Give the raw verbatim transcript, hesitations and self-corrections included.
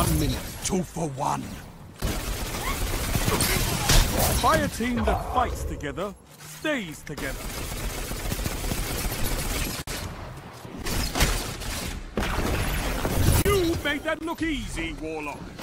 One minute, two for one. Fire team that fights together stays together. You made that look easy, Warlock.